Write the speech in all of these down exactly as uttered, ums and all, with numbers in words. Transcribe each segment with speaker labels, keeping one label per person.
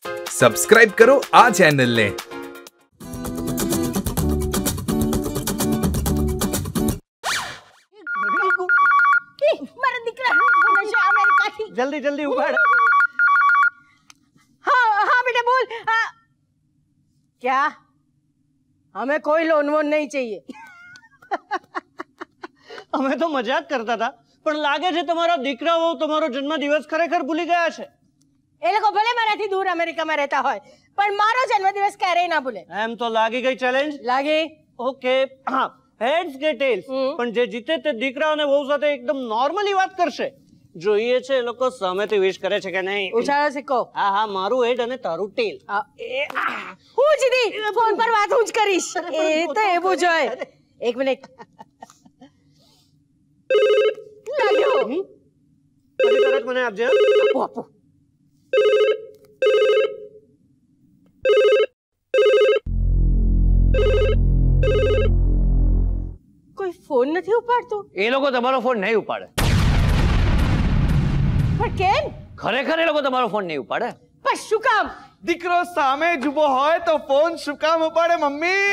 Speaker 1: Subscribe કરો આ ચેનલને.
Speaker 2: जल्दी जल्दी उठाड़.
Speaker 3: हाँ हाँ बेटा बोल. क्या हमें कोई लोन वोन नहीं चाहिए.
Speaker 2: અમે તો મજાક કરતા હતા પણ લાગે છે તમારા દીકરાઓ તમારો જન્મદિવસ ખરેખર ભૂલી ગયા છે.
Speaker 3: એ લોકો ભલે મારાથી દૂર અમેરિકામાં રહેતા હોય પણ મારો જન્મદિવસ ક્યારેય ના ભૂલે.
Speaker 2: એમ તો લાગી ગઈ ચેલેન્જ.
Speaker 3: લાગી.
Speaker 2: ઓકે હા હેડ્સ કે ટેલ્સ પણ જે જીતે તે દીકરા અને વહુ સાથે એકદમ નોર્મલી વાત કરશે. જોઈએ છે એ લોકો સામેથી વિશ કરે છે કે નહીં.
Speaker 3: ઉછાળો સિક્કો.
Speaker 2: હા હા મારું હેડ અને તારું ટેલ.
Speaker 3: હું જીદી ફોન પર વાત હું જ કરીશ. એ તો એવું જ હોય. એક મિનિટ. લાગ્યો.
Speaker 2: પછી તરત મને આપજે.
Speaker 3: આપો આપો. કોઈ ફોન નથી ઉપાડતો.
Speaker 4: એ લોકો તમારો ફોન નહીં ઉપાડે.
Speaker 3: પણ કેમ?
Speaker 4: ખરેખર એ લોકો તમારો ફોન નહીં ઉપાડે.
Speaker 3: પણ શું કામ?
Speaker 1: દીકરો સામે જ ઊભો હોય તો ફોન શું કામ ઉપાડે મમ્મી?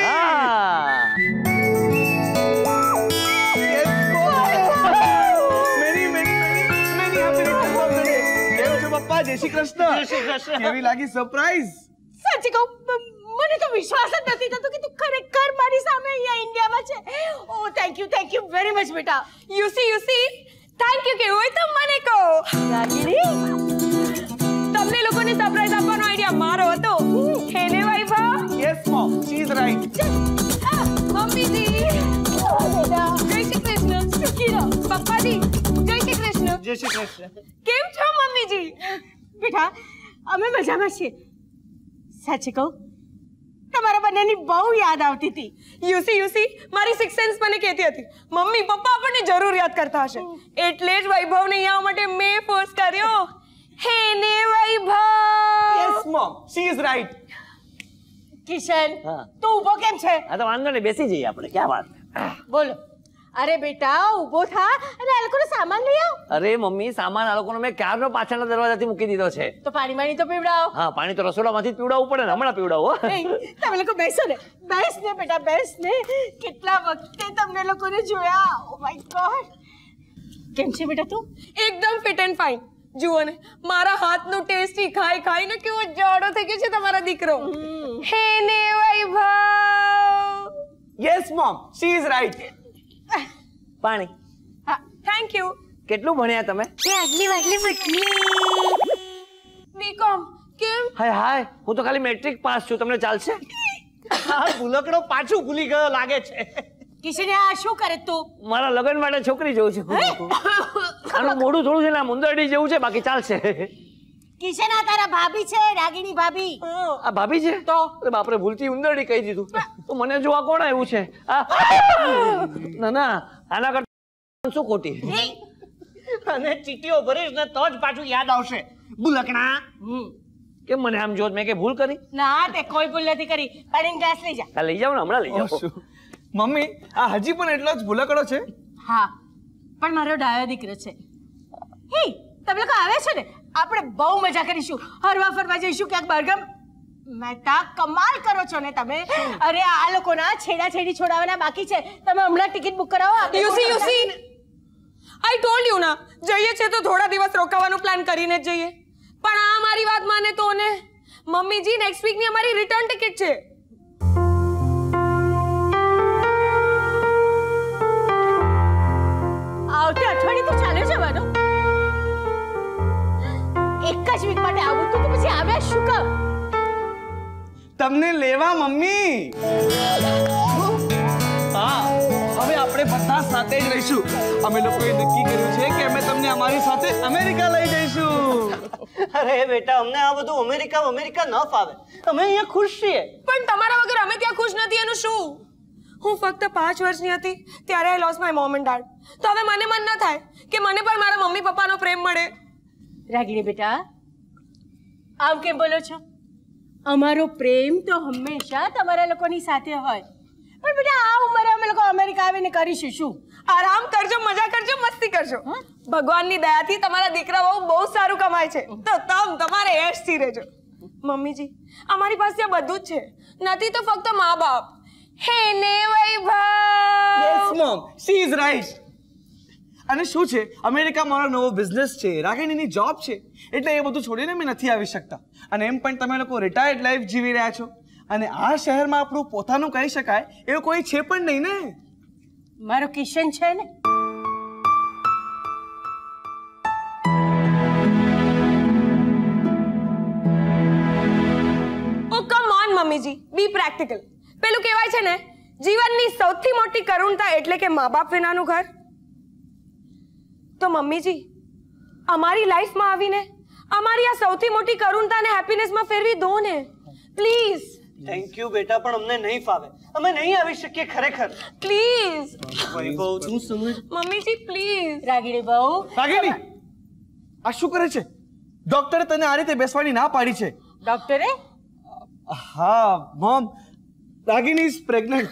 Speaker 1: પપ્પા જય શ્રી કૃષ્ણ. કેવી લાગી સરપ્રાઈઝ?
Speaker 3: સાચી કહું મને તો વિશ્વાસ જ નથી થતો કે તું ખરેખર મારી સામે અહીંયા ઇન્ડિયામાં છે. Oh thank you thank you very much બેટા.
Speaker 5: You see you see thank you કેવું હોય તો મને કહો.
Speaker 3: રાગીણી
Speaker 5: તમને લોકોને સરપ્રાઈઝ આપવાનો આઈડિયા મારો હતો. હેને Vaibhav?
Speaker 1: Yes mom she is right.
Speaker 5: મમ્મીજી
Speaker 3: બેટા
Speaker 5: જય શ્રી કૃષ્ણ. સુખી રહો. પપ્પાજી જય શ્રી કૃષ્ણ.
Speaker 2: જય શ્રી કૃષ્ણ.
Speaker 5: કેમ છો મમ્મીજી?
Speaker 3: બેટા અમે મજામાં છીએ. સાચી કહું તમારા બંનેની બહુ યાદ આવતી હતી.
Speaker 5: યુસી યુસી મારી સિક્સ સેન્સ મને કહેતી હતી મમ્મી પપ્પા આપણને જરૂર યાદ કરતા હશે એટલે જ વૈભવને અહીંયા માટે મેં ફોર્સ કર્યો. હેને Vaibhav?
Speaker 1: Yes mom she is right.
Speaker 3: Kishan
Speaker 4: હા.
Speaker 3: તું ઊભો કેમ છે?
Speaker 4: આ તો વાંધો નહીં બેસી જઈએ આપણે. ક્યાં વાત.
Speaker 3: બોલો. અરે બેટા ઊભો થા અને આ લોકોનો સામાન લઈ આવ.
Speaker 4: અરે મમ્મી સામાન આ લોકોનો મેં ક્યારનો પાછળના દરવાજાથી મૂકી દીધો છે.
Speaker 3: તો પાણી માણી તો પીવડાવો.
Speaker 4: હા પાણી તો રસોડામાંથી જ પીવડાવવું પડે ને. હમણાં પીવડાવો.
Speaker 3: નહીં, તમે લોકો બેસો ને. બેસ ને બેટા બેસ ને. કેટલા વખતે તમને લોકોને જોયા. Oh my god. કેમ છે બેટા તું?
Speaker 5: એકદમ ફિટ એન્ડ ફાઇન. જુઓ ને મારા હાથનું ટેસ્ટી ખાઈ ખાઈને કેવો જાડો થઈ ગયો છે તમારા દીકરો. હેને Vaibhav?
Speaker 1: Yes mom she is right.
Speaker 4: પાણી.
Speaker 5: હા થેન્ક યુ.
Speaker 4: કેટલું ભણ્યા તમે?
Speaker 5: આગલી વાગલી ફૂટલી. બીકોમ. કેમ?
Speaker 4: હાય હાય હું તો ખાલી મેટ્રિક પાસ છું. તમને ચાલશે?
Speaker 2: આ ભૂલકડો પાછું ભૂલી ગયો લાગે છે.
Speaker 3: કિશન આ શું કરે તું?
Speaker 4: મારા લગ્ન માટે છોકરી જોઉં છું. આનું મોઢું થોડું છે ને આમ ઉંદરડી જેવું છે બાકી ચાલશે.
Speaker 3: કિશન આ તારા ભાભી છે રાગીણી ભાભી.
Speaker 4: આ ભાભી છે?
Speaker 3: તો
Speaker 4: અરે બાપરે ભૂલથી ઉંદરડી કહી દીધું. તો મને જોવા કોણ આવ્યું છે? ના ના આના કરતા શું ખોટી.
Speaker 2: અને ચીટીઓ ભરીશ ને તો જ પાછું યાદ આવશે. ભૂલકણા
Speaker 4: કેમ મને આમ જોત મેં કે ભૂલ કરી?
Speaker 3: ના તે કોઈ ભૂલ નથી કરી. પાણીનો ગ્લાસ લઈ જા.
Speaker 4: આ લઈ જાવ ને હમણાં લઈ જાવ.
Speaker 1: મમ્મી આ હજી પણ એટલો જ ભૂલકડો છે?
Speaker 3: હા પણ મારો ડાયો દીકરો છે. હે તમે લોકો આવે છે ને આપણે બહુ મજા કરીશું. હરવા ફરવા જઈશું ક્યાંક બરગમ. મહેતા કમાલ કરો છો ને તમે. અરે આ લોકોના છેડા છેડી છોડાવવાના બાકી છે. તમે હમણાં ટિકિટ બુક કરાવો.
Speaker 5: You see you see I told you ના જઈએ છે તો થોડા દિવસ રોકાવાનો પ્લાન કરીને જ જઈએ. પણ આ મારી વાત માને તો ને મમ્મીજી નેક્સ્ટ વીક ની અમારી રિટર્ન ટિકિટ છે.
Speaker 3: આવતે અઠવાડિયે તો ચાલે જવાનો. એક જ વીક માટે આવું તો પછી આવ્યા શું કામ?
Speaker 1: તમને લેવા મમ્મી. હા હવે આપણે બધા સાથે જ રહીશું. અમે લોકોએ નક્કી કર્યું છે કે અમે તમને અમારી સાથે અમેરિકા લઈ જઈશું.
Speaker 2: અરે બેટા અમને આ બધું અમેરિકા અમેરિકા ન ફાવે. અમે અહીંયા ખુશ છીએ.
Speaker 5: પણ તમારા વગર અમે ત્યાં ખુશ નથી એનું શું? હું ફક્ત પાંચ વર્ષની હતી ત્યારે I lost my mom and dad. તો હવે મને મન ન થાય કે મને પણ મારા મમ્મી પપ્પાનો પ્રેમ મળે.
Speaker 3: રાગીણી બેટા આમ કેમ બોલો છો? અમારો પ્રેમ તો હંમેશા તમારા લોકોની સાથે હોય. પણ બેટા આ ઉંમરે અમે લોકો અમેરિકા આવીને કરીશું શું?
Speaker 5: આરામ કરજો, મજા કરજો, મસ્તી કરજો. ભગવાનની દયાથી તમારા દીકરા બહુ બહુ સારું કમાય છે તો તમ તમારે એશથી રહેજો. મમ્મીજી અમારી પાસે આ બધું જ છે, નથી તો ફક્ત મા બાપ. હે ને Vaibhav.
Speaker 1: Yes mom, she is right. અને શું છે, અમેરિકા મારો નવો બિઝનેસ છે, રાગિણીની જોબ છે, એટલે એ બધું છોડીને મેં નથી આવી શકતા. અને એમ પણ તમે લોકો રિટાયર્ડ લાઈફ જીવી રહ્યા છો, અને આ શહેરમાં આપણું પોતાનું કહી શકાય એવું કોઈ છે પણ નહીં ને.
Speaker 3: મારો કિશન છે ને.
Speaker 5: ઓ કમ ઓન મમ્મીજી, બી પ્રેક્ટિકલ. પેલું કહેવાય છે ને, જીવનની સૌથી મોટી કરુણતા એટલે કે મા બાપ વિનાનું ઘર. તો મમ્મીજી અમારી લાઈફમાં આવીને અમારી આ સૌથી મોટી કરુણતાને હેપીનેસમાં ફેરવી દો ને પ્લીઝ.
Speaker 2: થેન્ક યુ બેટા, પણ અમને નહીં ફાવે, અમે નહીં આવી શકીએ ખરેખર.
Speaker 5: પ્લીઝ
Speaker 2: વૈભવ તું સમજ.
Speaker 5: મમ્મીજી પ્લીઝ.
Speaker 3: રાગીણી બહુ.
Speaker 1: રાગિણી, આ શું કરે છે? ડોક્ટરે તને આ રીતે બેસવાની ના પાડી છે.
Speaker 3: ડોક્ટરે?
Speaker 1: હા મોમ, રાગિણી ઇઝ પ્રેગ્નન્ટ.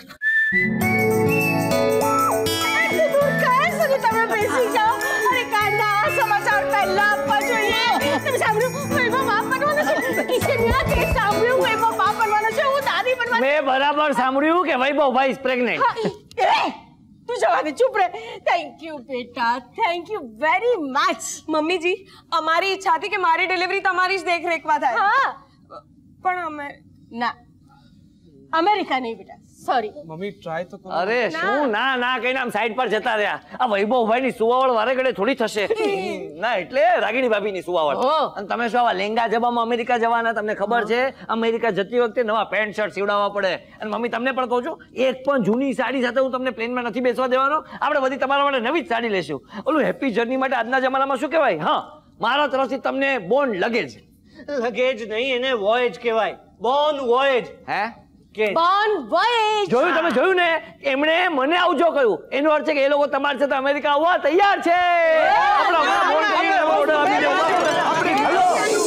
Speaker 3: તમે બેસી જાઓ. અરે કાંડા, સમાચાર પહેલા આપવા જોઈએ. તમે સાંભળ્યું, વૈભવ બાપ બનવાનો છે. કિશનના કેસ સાંભળ્યું, વૈભવ બાપ બનવાનો છે. હું દાદી બનવાનો.
Speaker 4: મેં બરાબર સાંભળ્યું કે વૈભવ ભાઈ ઇઝ પ્રેગ્નન્ટ.
Speaker 3: તું જવા દે, ચૂપ રહે. થેન્ક યુ બેટા, થેન્ક યુ વેરી મચ.
Speaker 5: મમ્મીજી અમારી ઈચ્છા હતી કે મારી ડિલિવરી તમારી જ દેખરેખમાં થાય.
Speaker 3: હા,
Speaker 5: પણ અમે
Speaker 3: ના, અમેરિકા નહીં બેટા, સોરી.
Speaker 1: મમ્મી ટ્રાય તો કરો.
Speaker 4: અરે શું ના ના કહીને આમ સાઈડ પર જતા રહ્યા. આ વૈભવ ભાઈ ની સુવાવળ વારે ઘડે થોડી થશે. ના એટલે રાગીણી ભાભી ની સુવાવળ. અને તમે શું આવા લેંગા જબામાં અમેરિકા જવાના? તમને ખબર છે અમેરિકા જતી વખતે નવા પેન્ટ શર્ટ સીવડાવવા પડે. અને મમ્મી તમને પણ કહું છું, એક પણ જૂની સાડી સાથે હું તમને પ્લેનમાં નથી બેસવા દેવાનો. આપણે બધી તમારા માટે નવી જ સાડી લેશું. ઓલું હેપી જર્ની માટે આજના જમાનામાં શું કહેવાય? હા, મારા તરફથી તમને બોન લગેજ.
Speaker 2: લગેજ નહીં, એને વોયેજ કહેવાય. Bon voyage.
Speaker 4: હે
Speaker 2: કે
Speaker 3: બોર્ન વોયેજ.
Speaker 4: જોયું? તમે જોયું ને, એમણે મને આવજો કહ્યું. એનો અર્થ છે કે એ લોકો તમારી સાથે અમેરિકા આવવા તૈયાર છે. આપણે હમણાં બોર્ડ કરીએ, ઓર્ડર આપી દેવો. આપણે હલો.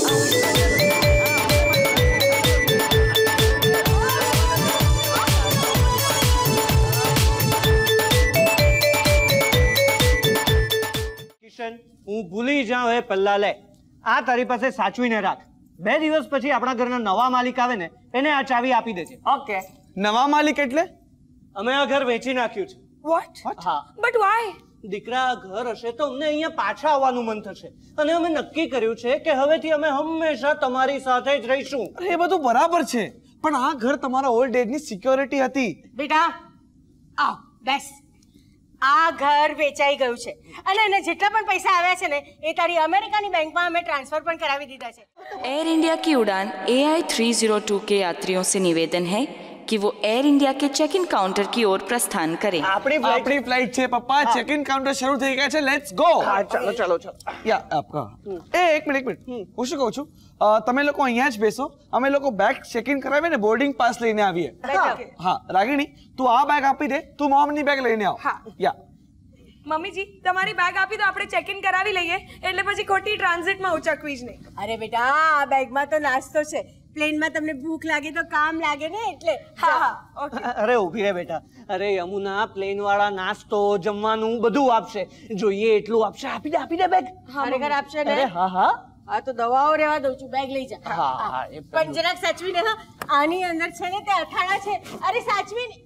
Speaker 2: કિશન, હું ભૂલી જાઉં એ પહેલા લે આ તારી પાસે સાચવીને રાખ. બે દિવસ પછી આપણા ઘરના નવા માલિક આવે ને, એને આ ચાવી આપી દેજે.
Speaker 5: ઓકે.
Speaker 1: નવા માલિક એટલે?
Speaker 2: અમે આ ઘર વેચી નાખ્યું છે.
Speaker 5: વોટ?
Speaker 2: હા,
Speaker 5: બટ વાય?
Speaker 2: દીકરા આ ઘર હશે તો અમને અહીંયા પાછા આવવાનું મન થશે, અને અમે નક્કી કર્યું છે કે હવેથી અમે હંમેશા તમારી સાથે જ રહીશું.
Speaker 1: એ બધું બરાબર છે, પણ આ ઘર તમારા ઓલ્ડ એજની સિક્યોરિટી હતી.
Speaker 3: બેટા આવ બેસ. આ ઘર વેચાઈ ગયું છે, અને એને જેટલા પણ પૈસા આવ્યા છે ને એ તારી અમેરિકાની બેંકમાં અમે ટ્રાન્સફર પણ કરાવી દીધા છે.
Speaker 6: एयर इंडिया की उड़ान A I three zero two के यात्रियों से निवेदन है कि वो एयर इंडिया के चेक इन काउंटर की ओर प्रस्थान करें.
Speaker 2: આપણી flight-
Speaker 1: આપણી ફ્લાઇટ છે પપ્પા, ચેક ઇન કાઉન્ટર શરૂ થઈ ગયા છે. Let's go.
Speaker 2: હા, ચાલો ચાલો ચાલો.
Speaker 1: યા આપકા એ એક મિનિટ એક મિનિટ હું શું કહું છું, અ, તમે લોકો અહીંયા જ બેસો, અમે લોકો બેગ ચેક ઇન કરાવીને બોર્ડિંગ પાસ લઈને આવીએ. હા રાગિણી, તું આ બેગ આપી દે, તું મોમની બેગ લઈને આવ.
Speaker 5: હા.
Speaker 1: યા
Speaker 5: મમ્મીજી તમારી બેગ આપી દો, આપણે ચેક ઇન કરાવી લઈએ, એટલે પછી ખોટી ટ્રાન્ઝિટમાં ઉચકવી જ નહીં.
Speaker 3: અરે બેટા, આ બેગમાં તો નાસ્તો છે. પ્લેનમાં તમને ભૂખ લાગે તો કામ લાગે ને, એટલે.
Speaker 5: હા હા ઓકે.
Speaker 2: અરે ઊભી રહે બેટા. અરે યમુના, પ્લેન વાળા નાસ્તો જમવાનું બધું આપશે, જોઈએ એટલું આપશે. આપી દે આપી દે બેગ.
Speaker 3: ખરેખર આપશે ને?
Speaker 2: અરે હા હા
Speaker 3: આ તો દવાઓ રહેવા દઉં છું, બેગ લઈ જા.
Speaker 2: હા, હા, એ
Speaker 3: પણ જરાક સાચવીને. હા, આની અંદર છે ને તે અથાણા છે. અરે સાચવીને.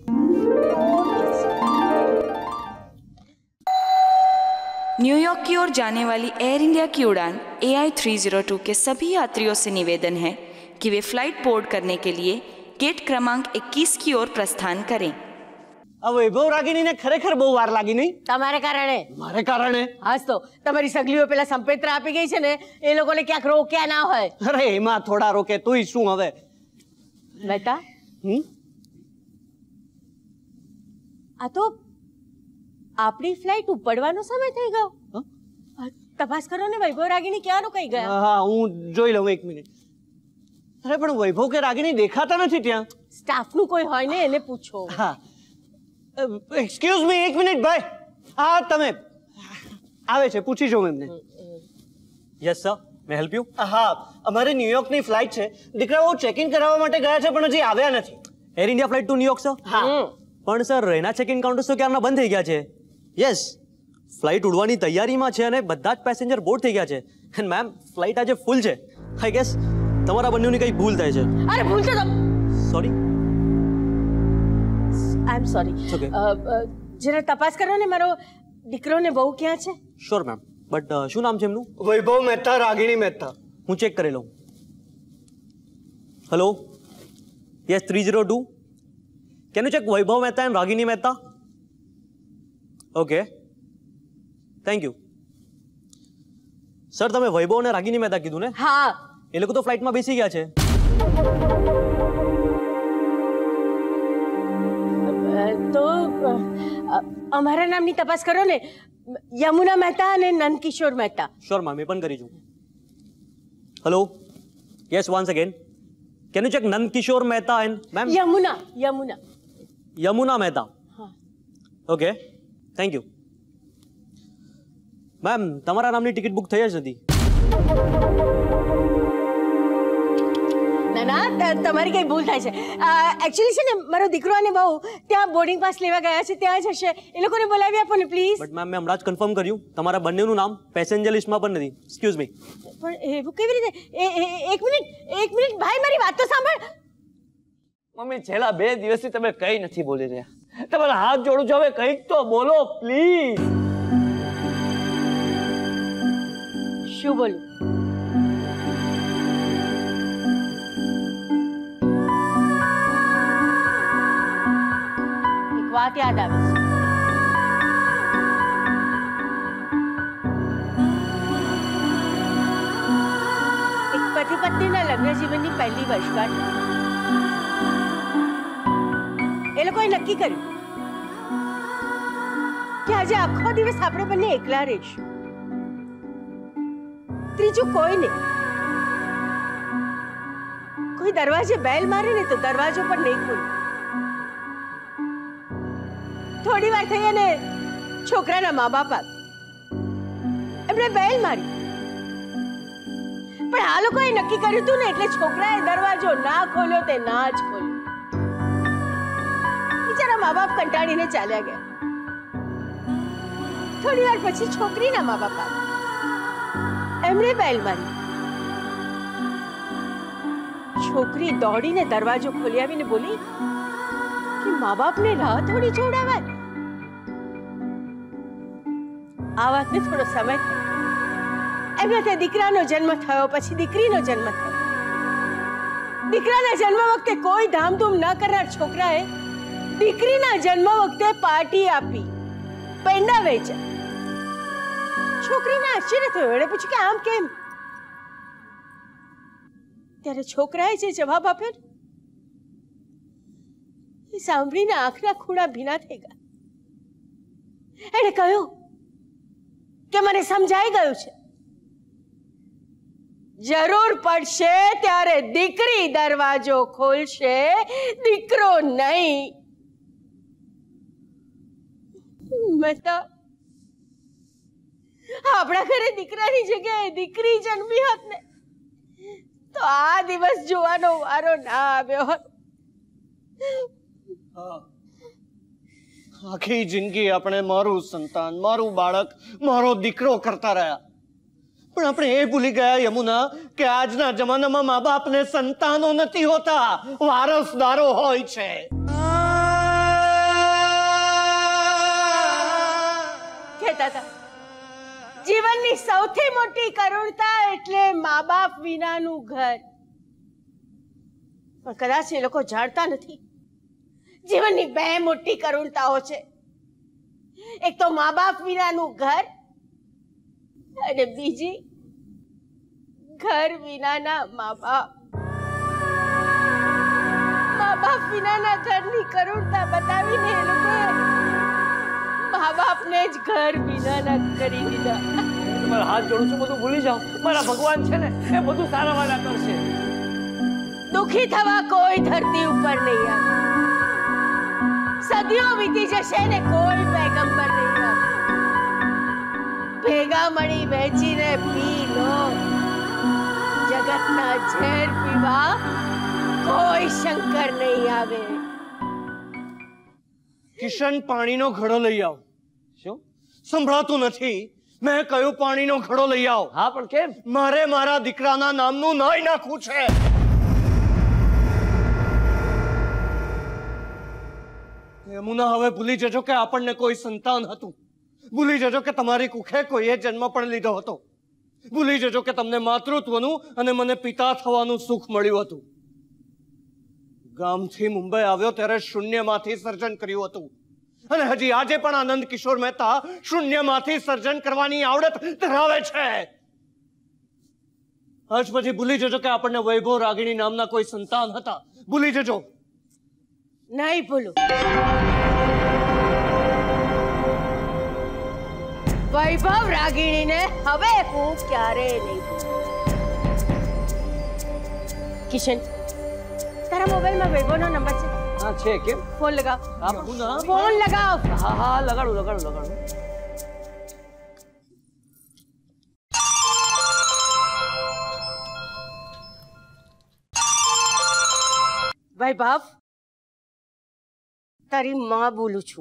Speaker 6: न्यूयॉर्क की ओर जाने वाली एयर इंडिया की उड़ान A I three zero two के सभी यात्रियों से निवेदन है कि वे फ्लाइट बोर्ड करने के लिए गेट क्रमांक इक्कीस की ओर प्रस्थान करें.
Speaker 2: આ વૈભવ રાગીણીને ખરેખર બહુ વાર લાગી નહીં?
Speaker 3: તમારે કારણે.
Speaker 2: મારે કારણે?
Speaker 3: હાસ તો તમારી સગલીઓ પેલા સંપેત્રા આપી ગઈ છે ને, એ લોકોને ક્યાંક રોક્યા ના હોય.
Speaker 2: અરે એમાં થોડા રોકે, તુંય શું હવે?
Speaker 3: બેટા
Speaker 2: હમ
Speaker 3: આ તો આપણી ફ્લાઇટ ઉપડવાનો સમય થઈ ગયો.
Speaker 2: હા?
Speaker 3: તપાસ કરો ને, વૈભવ રાગીણી ક્યાંનું કઈ ગયા.
Speaker 2: હા હા, હું જોઈ લઉં એક મિનિટ. અરે પણ વૈભવ કે રાગીણી દેખાતા નથી ત્યાં.
Speaker 3: સ્ટાફનું કોઈ હોય ને, એને પૂછો.
Speaker 2: હા, એક્સક્યુઝ મી, એક મિનિટ ભાઈ. હા તમે આવે છે, પૂછી જાઉં એમને.
Speaker 7: Yes sir, may help you?
Speaker 2: હા, અમારે ન્યુયોર્કની ફ્લાઇટ છે. દીકરાઓ ચેક ઇન કરાવવા માટે ગયા છે પણ હજી આવ્યા નથી.
Speaker 7: Air India flight to New York sir?
Speaker 2: હા.
Speaker 7: પણ સર એના ચેક ઇન કાઉન્ટર્સ તો ક્યારના બંધ થઈ ગયા છે. યસ, ફ્લાઇટ ઉડવાની તૈયારીમાં છે અને બધા જ પેસેન્જર બોર્ડ થઈ ગયા છે. એન્ડ મેમ, ફ્લાઇટ આજે ફૂલ છે. આઈ ગેસ તમારા બંનેની કઈ ભૂલ થાય છે.
Speaker 3: અરે ભૂલ તો
Speaker 7: sorry.
Speaker 3: I am sorry.
Speaker 7: Okay.
Speaker 3: જરા તપાસ કરો ને મારો દીકરો ને બહુ ક્યાં છે.
Speaker 7: Sure ma'am. બટ શું નામ છે એમનું?
Speaker 2: વૈભવ મહેતા, રાગિણી મહેતા.
Speaker 7: હું ચેક કરી લઉં. Hello, yes three zero two. Can you check Vaibhav Mehta and Ragini Mehta? Okay, thank you. Sir, તમે વૈભવ અને રાગિણી મહેતા કીધું ને?
Speaker 3: હા.
Speaker 7: એ લોકો તો ફ્લાઇટમાં બેસી ગયા છે.
Speaker 3: તો અમારા નામની તપાસ કરો ને, યમુના મહેતા અને નંદકિશોર મહેતા.
Speaker 7: શ્યોર મેમ, એ પણ કરી છું. Hello, yes once again. Can you check Nandkishore Mehta and ma'am?
Speaker 3: Yamuna Yamuna
Speaker 7: Yamuna Mehta.
Speaker 3: હા.
Speaker 7: Okay, thank you. મેમ, તમારા નામની ટિકિટ બુક થઈ જ નથી.
Speaker 3: ના ના, તમારી કઈ ભૂલ થાય છે. એકચ્યુઅલી છે ને, મારો દીકરો અને બહુ ત્યાં બોર્ડિંગ પાસ લેવા ગયા છે, ત્યાં જ હશે. એ લોકોને બોલાવી આપો ને પ્લીઝ.
Speaker 7: બટ મેમ, મેં હમણાં જ કન્ફર્મ કર્યું, તમારા બંનેનું નામ પેસેન્જર લિસ્ટમાં પણ નથી. Excuse me.
Speaker 3: પણ એવું કેવી રીતે? એક મિનિટ એક મિનિટ ભાઈ, મારી વાત તો સાંભળ.
Speaker 4: મમ્મી, છેલ્લા બે દિવસથી તમે કઈ નથી બોલી રહ્યા. તમારા હાથ જોડું છું, હવે કંઈક તો બોલો પ્લીઝ.
Speaker 3: શું બોલું? એક વાત યાદ આવે છે. એક પતિ પત્નીના લગ્ન જીવનની પહેલી વર્ષગાંઠ એ લોકોએ નક્કી કર્યું કે આજે આખો દિવસ આપણે બંને એકલા રહીશું. ત્રીજું કોઈ નહીં. કોઈ દરવાજે બેલ મારે ને તો દરવાજો પણ નહીં ખોલે. થોડી વાર થઈ અને છોકરાના મા બાપ આવ્યા. એમણે બેલ મારી, પણ આ લોકોએ નક્કી કર્યું હતું ને, એટલે છોકરાએ દરવાજો ના ખોલ્યો તે ના જ ખોલ્યો. બિચારા મા બાપ કંટાળીને ચાલ્યા ગયા. થોડી વાર પછી છોકરીના મા બાપ આવ્યા. એમણે બેલ મારી. છોકરી દોડીને દરવાજો ખોલી આવીને બોલી કે મા બાપને રાહ થોડી જોડાવાય. આ વાતને થોડો સમય થયો. એમના ત્યાં દીકરાનો જન્મ થયો, પછી દીકરીનો જન્મ થયો. દીકરાના જન્મ વખતે કોઈ ધામધૂમ ન કરનાર છોકરાએ દીકરીના જન્મ વખતે પાર્ટી આપી, પેંડા વેચ્યા. છોકરીને આશ્ચર્ય થયો. એણે પૂછ્યું કે આમ કેમ? ત્યારે છોકરાએ જે જવાબ આપ્યો એ સાંભળીને આંખના ખૂણા ભીના થઈ ગયા. એણે કહ્યું કે મને સમજાઈ ગયું છે, જરૂર પડશે ત્યારે દીકરી દરવાજો ખોલશે, દીકરો નહીં. મહેતા, આપણા ઘરે દીકરાની જગ્યાએ દીકરી જન્મી હોત ને તો આ દિવસ જોવાનો વારો ના આવ્યો હોત.
Speaker 2: આખી જિંદગી આપણે મારું સંતાન, મારું બાળક, મારો દીકરો કરતા રહ્યા, પણ આપણે એ ભૂલી ગયા યમુના કે આજના જમાનામાં મા બાપને સંતાનો નથી હોતા, વારસદારો હોય છે.
Speaker 3: કહેતા હતા જીવનની સૌથી મોટી કરુણતા એટલે મા બાપ વિનાનું ઘર. પણ કદાચ એ લોકો જાણતા નથી, જીવનની બે મોટી કરુણતાઓ છે. એક તો મા બાપ વિનાનું ઘર અને બીજી ઘર વિનાના મા બાપ. મા બાપ વિનાના ઘરની કરુણતા બતાવીને એ લોકોએ મા બાપને જ ઘર વિનાના કરી દીધા.
Speaker 4: તમારા હાથ જોડું છું, બધું ભૂલી જાઓ. મારા ભગવાન છે ને, એ બધું સારા વાળા કરશે.
Speaker 3: દુખી થવા કોઈ ધરતી ઉપર નહીં આવે. સદીઓ વીતી જશે ને કોઈ પૈગંબર નહીં આવે. ભેગા મળી વહેંચીને પી લો. જગતના ઝેર પીવા કોઈ શંકર નહીં આવે.
Speaker 2: કિશન, પાણીનો ઘડો લઈ આવ. શું સંભળાતું નથી? મેં કયું પાણીનો ઘડો લઈ આવ.
Speaker 4: હા પણ કેમ?
Speaker 2: મારે મારા દીકરાના નામનું નાઈ નાખવું છે. યમુના, હવે ભૂલી જજો કે આપણને કોઈ સંતાન હતું. ભૂલી જજો કે તમારી કુખે કોઈએ જન્મ પણ લીધો હતો. ભૂલી જજો કે તમને માતૃત્વનું અને મને પિતા થવાનું સુખ મળ્યું હતું. ગામથી મુંબઈ આવ્યો ત્યારે શૂન્યમાંથી સર્જન કર્યું હતું અને હજી આજે પણ આનંદ કિશોર મહેતા શૂન્યમાંથી સર્જન કરવાની આવડત ધરાવે છે. આજ પછી ભૂલી જજો કે આપણને વૈભવ રાગીણી નામના કોઈ સંતાન હતા. ભૂલી જજો.
Speaker 3: નહીં ભૂલું. વૈભવ રાગીણીને હવે હું ક્યારે નહીં ભૂલું. કિશન, તારા મોબાઈલમાં વૈભવનો નંબર છે?
Speaker 4: હા છે. કેમ?
Speaker 3: ફોન લગાવ.
Speaker 2: યમુના,
Speaker 3: ફોન લગાવ.
Speaker 4: હા હા લગાડું લગાડું લગાડું.
Speaker 3: વૈભવ, તારી માં બોલું છું.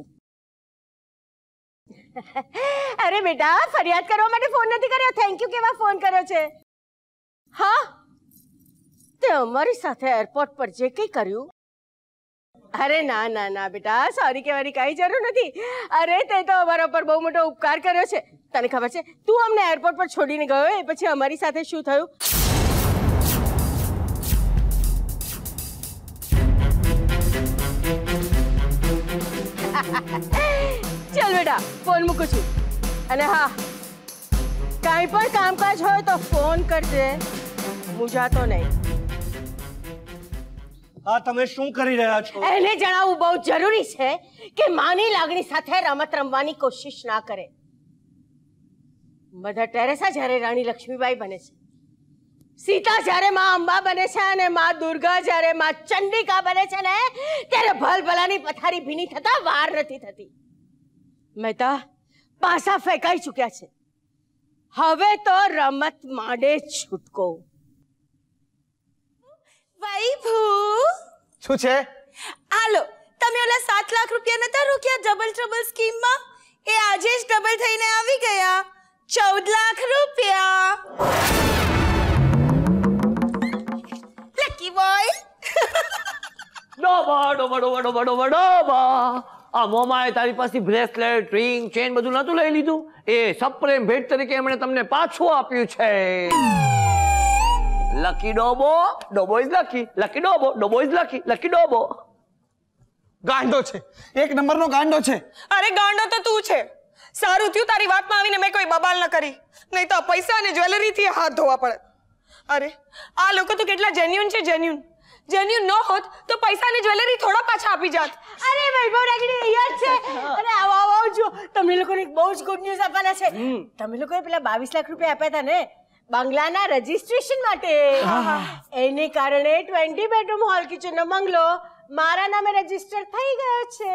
Speaker 3: અરે બેટા, ફરિયાદ કરવા માટે ફોન નથી કર્યો. થેન્ક યુ કેવા ફોન કર્યો છે. હા, તે અમારી સાથે એરપોર્ટ પર જે કંઈ કર્યું. અરે ના ના ના બેટા, સોરી કહેવાની કાંઈ જરૂર નથી. અરે તે તો અમારા પર બહુ મોટો ઉપકાર કર્યો છે. તને ખબર છે, તું અમને એરપોર્ટ પર છોડીને ગયો એ પછી અમારી સાથે શું થયું? ચલ બેટા, ફોન મૂકું છું. અને હા, કાંઈ પણ કામકાજ હોય તો ફોન કરજે, મૂંઝાતો નહીં.
Speaker 2: આ તમે શું કરી રહ્યા છો?
Speaker 3: એને જણાવવું બહુ જરૂરી છે કે માની લાગણી સાથે રમત રમવાની કોશિશ ના કરે. મધર ટેરેસા જ્યારે રાણી લક્ષ્મીબાઈ બને છે, સીતા જ્યારે માં અંબા બને છે અને માં દુર્ગા જ્યારે માં ચંડિકા બને છે ને, ત્યારે ભલભલાની પથારી ભીની થતા વાર નથી થતી. મહેતા, પાસા ફેંકાઈ ચૂક્યા છે. હવે તો રમત માંડે છૂટકો.
Speaker 5: વૈભવ,
Speaker 1: શું છે?
Speaker 5: હાલો, તમે ઓલા સાત લાખ રૂપિયા નતા રોક્યા ડબલ ટ્રબલ સ્કીમમાં? એ આજે જ ડબલ થઈને આવી ગયા. ચૌદ લાખ રૂપિયા. Lucky boy.
Speaker 4: ડોબા ડોબા ડોબા ડોબા ડોબા ડોબા. આ મોમાએ તારી પાસે બ્રેસલેટ, રિંગ, ચેન બધું નતું લઈ લીધું? એ સપ્રેમ ભેટ તરીકે એમણે તમને પાછું આપ્યું છે. લકી ડોબો, ડોબો ઇઝ લકી. લકી ડોબો, ડોબો ઇઝ લકી. લકી ડોબો.
Speaker 1: ગાંડો છે, એક નંબરનો ગાંડો છે.
Speaker 5: અરે ગાંડો તો તું છે. સારું થયું તારી વાતમાં આવીને મેં કોઈ બબાલ ન કરી, નહીં તો પૈસા અને જ્વેલરીથી હાથ ધોવા પડે. અરે આ લોકો તો કેટલા જેન્યુન છે. જેન્યુન જેન્યુન ન હોત તો પૈસા અને જ્વેલરી થોડા પાછા આપી જાત.
Speaker 3: અરે વૈભવ રાગીણી અહીંયા જ છે. અરે આવો આવો આવજો. તમને લોકોને બહુ જ ગુડ ન્યૂઝ આપવાના છે. તમે લોકોએ પેલા બાવીસ લાખ રૂપિયા આપ્યા હતા ને બંગલાના રજીસ્ટ્રેશન માટે, એને કારણે ટ્વેન્ટી બેડરૂમ હોલ કિચનનો બંગલો મારા નામે રજીસ્ટર થઈ ગયો છે.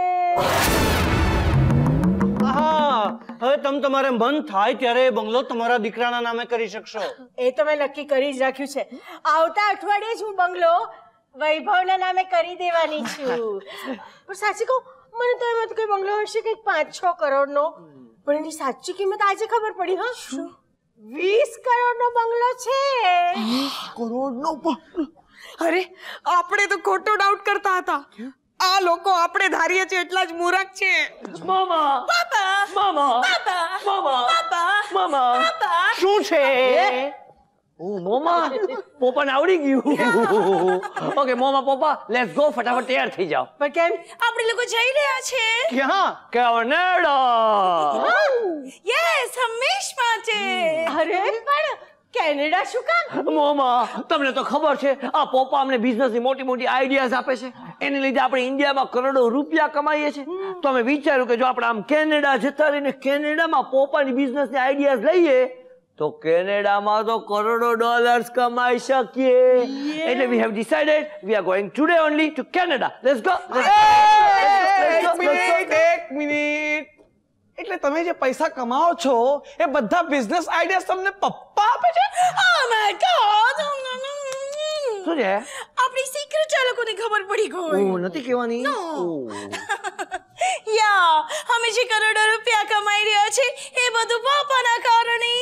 Speaker 2: હા, હવે તમે તમારે મન થાય ત્યારે એ બંગલો તમારા દીકરાના નામે કરી શકશો.
Speaker 3: એ તો મેં નક્કી કરી જ રાખ્યું છે. આવતા અઠવાડિયે જ હું બંગલો વૈભવના નામે કરી દેવાની છું. પણ સાચી કહું, મને તો એમાં તો કોઈ બંગલો હશે કંઈક પાંચ છ કરોડનો, પણ એની સાચી કિંમત આજે ખબર પડી. હા, શું વીસ કરોડનો બંગલો છે.
Speaker 1: કરોડનો બંગલો?
Speaker 5: અરે આપણે તો ખોટો ડાઉટ કરતા હતા. આ લોકો આપણે ધારીએ છીએ એટલા જ મૂર્ખ છે.
Speaker 4: મામા,
Speaker 5: પાપા,
Speaker 4: મામા,
Speaker 5: પાપા,
Speaker 4: મામા,
Speaker 5: પાપા,
Speaker 4: મામા.
Speaker 5: પાપા.
Speaker 4: શું છે? ઓ મોમા, પોપાને આવડી ગયું. ઓકે મોમા, પોપા, લેટ્સ ગો. ફટાફટ તૈયાર થઈ જાઓ.
Speaker 3: પણ કેમ?
Speaker 5: આપણે લોકો જઈ રહ્યા છે.
Speaker 2: ક્યાં?
Speaker 4: કેનેડા.
Speaker 5: યસ, હંમેશ માટે.
Speaker 3: અરે પણ કેનેડા શું કામ?
Speaker 4: મોમા, તમને તો ખબર છે આ પોપા અમને બિઝનેસની મોટી મોટી આઈડિયાઝ આપે છે. એને લીધે આપણે ઇન્ડિયામાં કરોડો રૂપિયા કમાઈએ છીએ. તો અમે વિચાર્યું કે જો આપણે આમ કેનેડા જતા રહીને કેનેડામાં પોપાની બિઝનેસની આઈડિયાઝ લઈએ તો કેનેડામાં તો કરોડો ડોલર્સ કમાઈ શકીએ. એટલે we have decided we are going today only to Canada. Let's go.
Speaker 1: એક મિનિટ, એક મિનિટ. એટલે તમે જે પૈસા કમાઓ છો એ બધા બિઝનેસ આઈડિયાઝ તમને પપ્પા આપે છે?
Speaker 5: Oh my God!
Speaker 4: શું છે?
Speaker 5: આપણી સિક્રેટ આ લોકોને ખબર પડી ગઈ.
Speaker 4: ઓ નથી કહેવાની.
Speaker 5: યા અમે જે કરોડો રૂપિયા કમાઈ રહ્યા છે એ બધું પાપાના કારણે.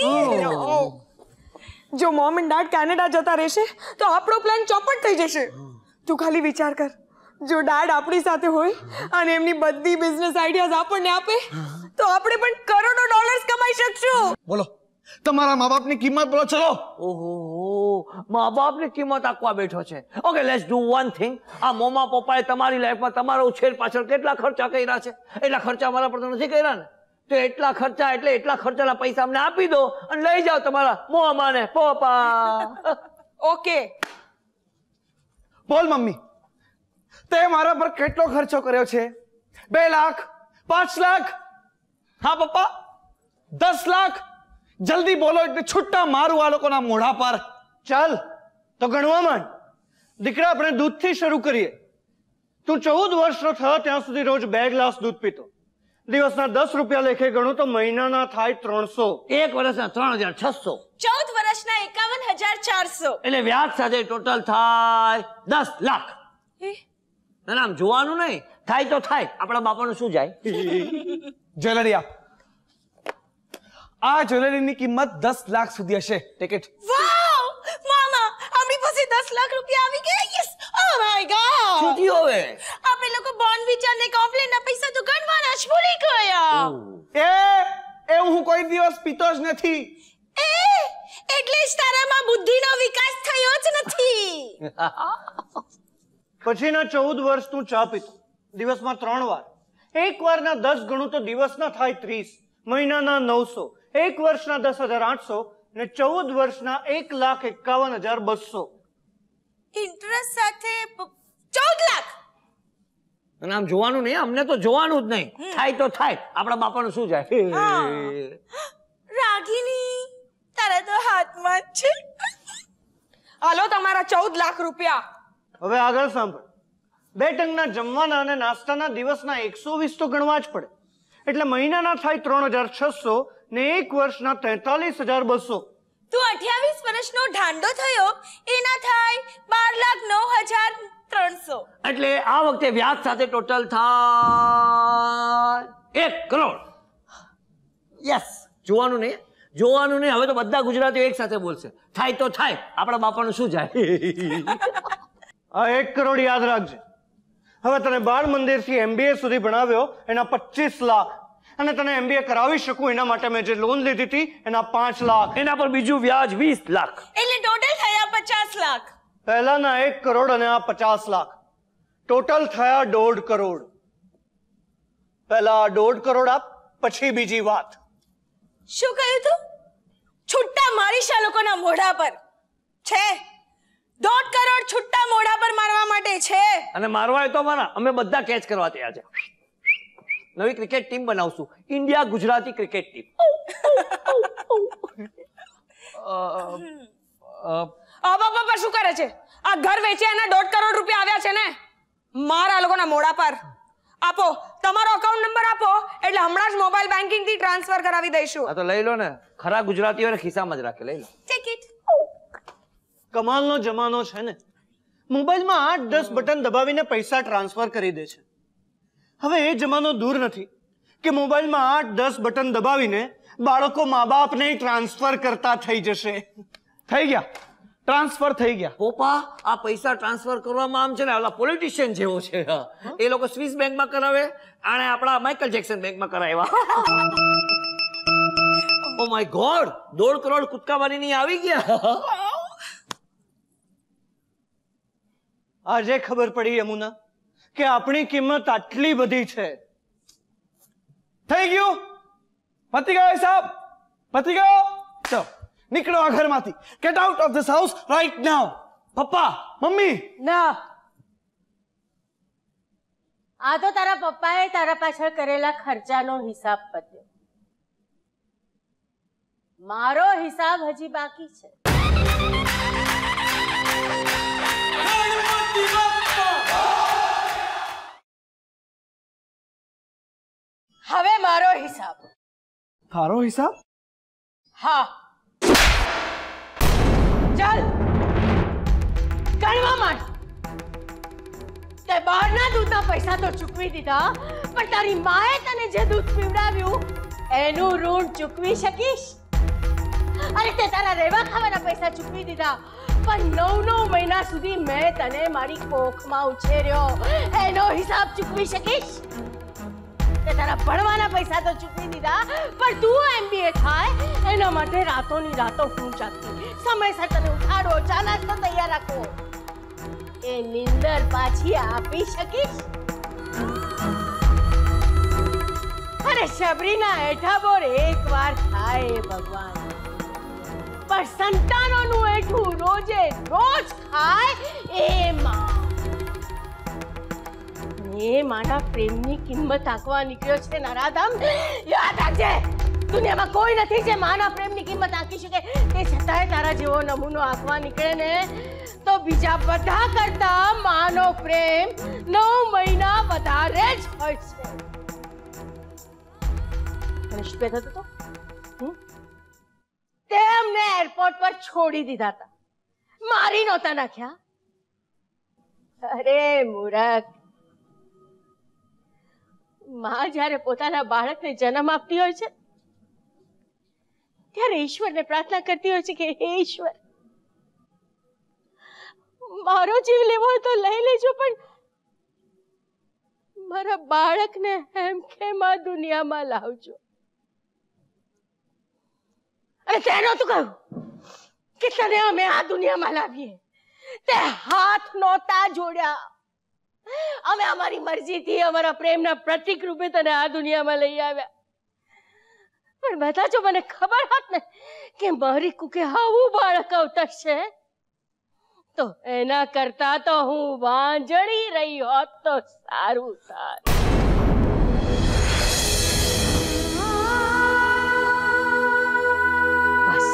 Speaker 5: જો મોમ એન્ડ ડેડ કેનેડા જતા રહેશે તો આપણો પ્લાન ચોપટ થઈ જશે. તું ખાલી વિચાર કર, જો ડેડ આપણી સાથે હોય અને એમની બધી બિઝનેસ આઈડિયાઝ આપણને આપે તો આપણે પણ કરોડો ડોલર્સ કમાઈ શકશું.
Speaker 1: બોલો તમારા મા બાપની કિંમત બોલો. ચલો.
Speaker 4: ઓહો, મા બાપની કિંમત આખવા બેઠો છે. Okay, let's do one thing. આ મોમા પપ્પાએ તમારી લાઈફમાં તમારા ઉછેર પાછળ કેટલા ખર્ચા કર્યા છે? એટલા ખર્ચા મારા પર તો નથી કર્યા ને. તો એટલા ખર્ચા એટલે એટલા ખર્ચાના પૈસા અમને આપી દો અને લઈ જાઓ તમારા મોમા ને પપ્પા.
Speaker 5: ઓકે.
Speaker 1: બોલ મમ્મી, તે મારા પર કેટલો ખર્ચો કર્યો છે? બે લાખ? પાંચ લાખ? હા પપ્પા, દસ લાખ? જલ્દી બોલો એટલે છૂટા મારું આ લોકોના મોઢા પર.
Speaker 2: ચાલ તો ગણવા માંડ. દીકરા, આપણે દૂધથી શરૂ કરીએ. તું ચૌદ વર્ષનો થયો ત્યાં સુધી રોજ બે ગ્લાસ દૂધ પીતો. દિવસના દસ રૂપિયા લેખે ગણું તો મહિનાના થાય ત્રણસો.
Speaker 4: એક વર્ષના ત્રણ હજાર છસો.
Speaker 5: ચૌદ વર્ષના એકાવન હજાર ચારસો.
Speaker 4: એટલે વ્યાજ સાથે ટોટલ થાય દસ લાખ. ના ના, આમ જોવાનું નહીં, થાય તો થાય. આપણા બાપાનું શું જાય?
Speaker 1: જ્વેલરી આપ. આ જ્વેલરીની કિંમત દસ લાખ સુધી હશે. ટિકિટ.
Speaker 5: વાવ મામા, આપણી પાસે દસ લાખ રૂપિયા આવી ગયા. Yes, oh my God.
Speaker 4: શું થયું હવે?
Speaker 5: આપણે લોકો બોન્ડ વિચારને કોમ્પ્લેનના પૈસા તો ગણવાના જ ભૂલી ગયા.
Speaker 1: એ એ હું કોઈ દિવસ પીતો જ નથી.
Speaker 5: એ એટલે જ તારામાં બુદ્ધિનો વિકાસ થયો જ નથી.
Speaker 2: પછીના ચૌદ વર્ષ તું ચા પીતો, દિવસમાં ત્રણ વાર. એક વારના દસ ગણું તો દિવસના થાય ત્રીસ, મહિનાના નવસો, એક વર્ષના દસ હજાર આઠસો ને ચૌદ વર્ષના એક લાખ એકાવન હજાર બસો.
Speaker 5: ઇન્ટરેસ્ટ સાથે ચૌદ લાખ.
Speaker 4: અને આમ જોવાનું નહીં, અમને તો જોવાનું જ નહીં. થાય તો થાય, આપણા બાપાનું શું જાય?
Speaker 5: રાગીની, તારા તો હાથમાં જ છે. હાલો તમારા ચૌદ લાખ રૂપિયા.
Speaker 2: હવે આગળ સાંભળ. બે ટંકના જમવાના અને નાસ્તાના દિવસના એકસો વીસ તો ગણવા જ પડે. એટલે મહિનાના થાય ત્રણ હજાર છસો ને એક વર્ષના તેતાલીસ હજાર બસો.
Speaker 5: તું અઠ્યાવીસ વર્ષનો ઢાંડો થયો એના થાય બાર લાખ નવ હજાર ત્રણસો.
Speaker 4: એટલે આ વખતે વ્યાજ સાથે ટોટલ થાય એક કરોડ. યસ, જોવાનું નહીં, જોવાનું નહીં. હવે તો બધા ગુજરાતીઓ એક સાથે બોલશે. થાય તો થાય, આપણા બાપાનું શું જાય?
Speaker 2: આ એક કરોડ યાદ રાખજે. હવે તને બાળ મંદિરથી એમબીએ સુધી ભણાવ્યો એના પચીસ લાખ, અને તને એમબીએ કરાવી શકું એના માટે મેં જે લોન લીધી હતી એના પાંચ લાખ,
Speaker 4: એના પર બીજું વ્યાજ વીસ લાખ.
Speaker 5: એટલે ટોટલ થયા પચાસ લાખ.
Speaker 2: પહેલાના એક કરોડ અને આ પચાસ લાખ ટોટલ થયા દોઢ કરોડ. પહેલા દોઢ કરોડ આપ, પછી બીજી વાત.
Speaker 5: શું કહ્યું તું? છુટ્ટા મારીશ આ લોકોના મોઢા પર છે. દોઢ કરોડ છુટ્ટા મોઢા પર મારવા માટે છે.
Speaker 4: અને મારવા તો મારા, અમે બધા કેચ કરવા તૈયાર છે. નવી ક્રિકેટ ટીમ બનાવશું, ઇન્ડિયા ગુજરાતી ક્રિકેટ ટીમ.
Speaker 5: આ બાપા શું કરે છે? આ ઘર વેચ્યા એના દોઢ કરોડ રૂપિયા આવ્યા છે ને, મારા લોકોના મોઢા પર. આપો તમારો અકાઉન્ટ નંબર આપો, એટલે હમણાં જ મોબાઈલ બેન્કિંગ થી ટ્રાન્સફર કરાવી દઈશું.
Speaker 4: આ તો લઈ લો ને, ખરા ગુજરાતીઓને ખિસ્સામાં જ રાખે. લઈ લો.
Speaker 5: ટિકિટ.
Speaker 2: કમાલનો જમાનો છે ને. મોબાઈલમાં આઠ દસ બટન દબાવીને પૈસા ટ્રાન્સફર કરી દે છે. હવે એ જમાનો દૂર નથી કે મોબાઈલમાં આઠ દસ બટન દબાવીને બાળકો મા બાપને ટ્રાન્સફર કરતા થઈ જશે.
Speaker 1: થઈ ગયા, ટ્રાન્સફર થઈ ગયા.
Speaker 4: પોપા, આ પૈસા ટ્રાન્સફર કરવામાં આમ છે ને ઓલા પોલિટિશિયન જેવો છે. એ લોકો સ્વિસ બેંકમાં કરાવે, અને આપણા માઇકલ જેક્સન બેંકમાં કરાવ્યા. ઓ માય ગોડ, દોઢ કરોડ કુદકાવાની આવી ગયા.
Speaker 2: આજે ખબર પડી યમુના કે આપણી કિંમત આટલી બધી છે.
Speaker 1: થઈ ગયું, પતી ગયો હિસાબ, પતી ગયો. ચલો નીકળો આ ઘરમાંથી. Get out of this house right now. પપ્પા, મમ્મી.
Speaker 3: ના, આ તો તારા પપ્પાએ તારા પાછળ કરેલા ખર્ચાનો હિસાબ પત્યો. મારો હિસાબ હજી બાકી છે. હવે મારો હિસાબ.
Speaker 1: તારો હિસાબ?
Speaker 3: હા, ચાલ ગણવા માંડ. તે બહારના દૂધના પૈસા તો ચૂકવી દીધા, પણ તારી માએ તને જે દૂધ પીવડાવ્યું એનું ઋણ ચૂકવી શકીશ? અરે તે તારા રહેવા ખાવાના પૈસા ચૂકવી દીધા, પણ નવ નવ મહિના સુધી મેં તને મારી કોખમાં ઉછેર્યો એનો હિસાબ ચૂકવી શકીશ? તે તારા ભણવાના પૈસા તો ચૂકવી દીધા, પણ તું એમબીએ થાય એના માટે રાતોની રાતો હું જાગતી, સમયસર તને ઉઠાડો, ચા નાસ્તો તૈયાર રાખો, એ નિંદર પાછી આપી શકીશ? અરે શબરીના એઠા બોર એક વાર ખાય ભગવાન, પણ સંતાનોનું એઠું રોજે રોજ ખાય એ માં. એ મારા પ્રેમની કિંમત આંકવા નીકળ્યો છે નરાધમ. યાદ રાખજે, દુનિયામાં કોઈ નથી જે માના પ્રેમની કિંમત આંકી શકે. તે છતાંય તારા જેવો નમૂનો આંકવા નીકળે ને તો બીજા બધા કરતા માનો પ્રેમ નવ મહિના વધારે જ હોય છે. રશ્મિ થતો તો તેમને એરપોર્ટ પર છોડી દીધા હતા, મારી નહોતા નાખ્યા. અરે મૂરખ, માં જ્યારે પોતાના બાળકને જન્મ આપતી હોય છે ત્યારે ઈશ્વરને પ્રાર્થના કરતી હોય છે કે હે ઈશ્વર, મારો જીવ લેવો હોય તો લઈ લેજો, પણ મારા બાળકને હેમખેમ આ દુનિયામાં લાવજો. અને તેનો તું કહ્યું કે તને અમે આ દુનિયામાં લાવીએ, તે હાથ નહોતા જોડ્યા. અમે અમારી મરજીથી અમારા પ્રેમના પ્રતીક રૂપે તને આ દુનિયામાં લઈ આવ્યા. પણ બધા જો મને ખબર હોત ને કે મારી કુકે આવું બાળક અવતરશે તો એના કરતા તો હું વાંજળી રહી હોત તો સારું થાત. બસ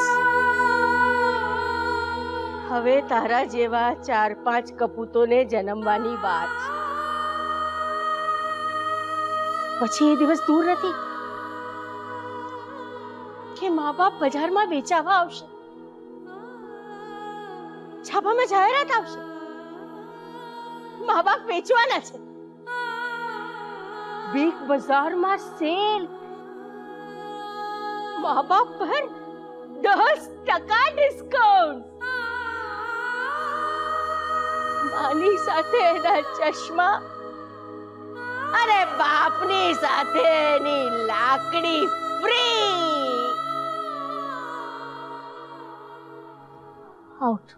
Speaker 3: હવે તારા જેવા ચાર પાંચ કપૂતોને જન્મવાની વાત છે. પછી એ દિવસ દૂર નથી કે મા બાપ બજારમાં વેચાવા આવશે, છાપામાં જાહેરાત આવશે, મા બાપ વેચવાના છે, બિગ બજારમાં સેલ, મા બાપ પર દસ ટકા ડિસ્કાઉન્ટ, માની સાથે એના ચશ્મા અને બાપની સાથે એની લાકડી free. Out.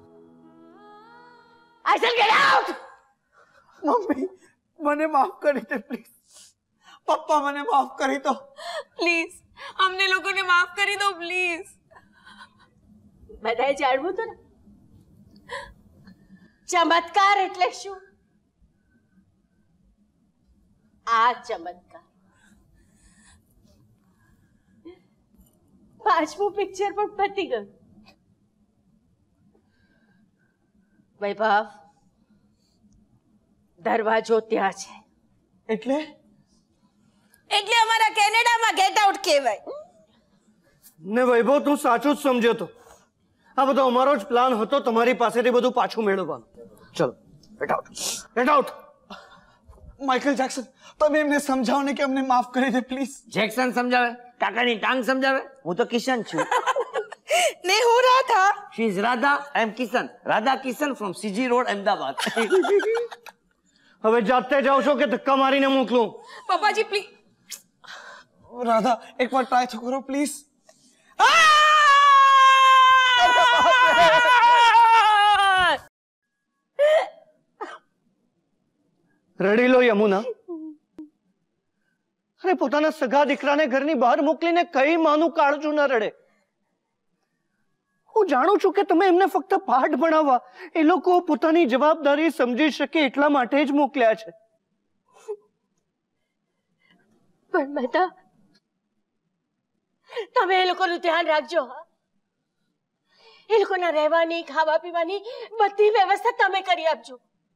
Speaker 3: I said get out.
Speaker 1: મમ્મી મને માફ કરી દે પ્લીઝ. પપ્પા મને માફ કરી દો
Speaker 5: પ્લીઝ, અમને લોકોને માફ કરી દો પ્લીઝ.
Speaker 3: બધાએ જાણવું તો ને ચમત્કાર એટલે શું? આ ચમત્કાર. પાંચમું પિક્ચર પણ પતી ગયું. વૈભવ, દરવાજો ત્યાં છે.
Speaker 1: એટલે
Speaker 5: એટલે અમારા કેનેડામાં ગેટ આઉટ કહેવાય.
Speaker 2: ને વૈભવ, તું સાચું જ સમજ્યો તો. આ બધો અમારો જ પ્લાન હતો, તમારી પાસેથી બધું પાછું મેળવવાનું. ચલો get out, get out.
Speaker 1: Michael Jackson, તમે એમને સમજાવો ને કે અમને માફ કરી દે પ્લીઝ.
Speaker 4: જેક્સન સમજાવે, કાકાની ટાંગ સમજાવે. હું તો કિશન છું.
Speaker 5: ને હું Radha.
Speaker 4: She is Radha, I am Kishan. Radha Kishan from CG road, Ahmedabad.
Speaker 2: હવે જાતે જાવ છો કે ધક્કા મારીને મોકલું?
Speaker 5: પપ્પાજી પ્લીઝ.
Speaker 1: રાધા એકવાર ટ્રાય તો કરો પ્લીઝ.
Speaker 2: રડી લો યમુના. અરે પોતાના સગા દીકરાને ઘરની બહાર મોકલીને કઈ માનું કાળજું ન રડે. હું જાણું છું કે તમે એમને ફક્ત પાઠ ભણાવવા, એ લોકો પોતાની જવાબદારી સમજી શકે એટલા માટે જ મોકલ્યા છે.
Speaker 3: પણ મહેતા, તમે એ લોકોનું ધ્યાન રાખજો. હા, એ લોકોના રહેવાની, ખાવા પીવાની બધી વ્યવસ્થા તમે કરી આપજો.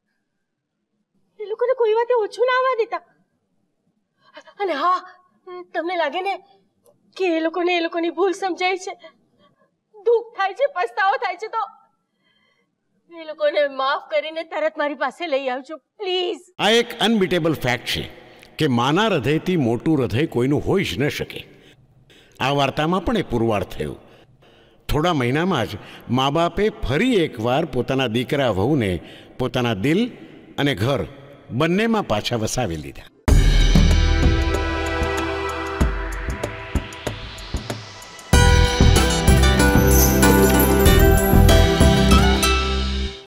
Speaker 3: એ લોકોને કોઈ વાતે ઓછું ના આવવા દેતા. અને હા, તમને લાગે ને કે એ લોકોને એ લોકોની ભૂલ સમજાય છે, દુઃખ થાય છે, પસ્તાવો થાય છે, તો એ લોકોને માફ કરીને તરત મારી પાસે લઈ આવજો પ્લીઝ.
Speaker 8: આ એક અનબીટેબલ ફેક્ટ છે કે માના હૃદયથી મોટું હૃદય કોઈનું હોઈ જ ન શકે. આ વાર્તામાં પણ એ પુરવાર થયું. થોડા મહિનામાં જ મા બાપે ફરી એકવાર પોતાના દીકરા વહુને પોતાના દિલ અને ઘર બંનેમાં પાછા વસાવી લીધા.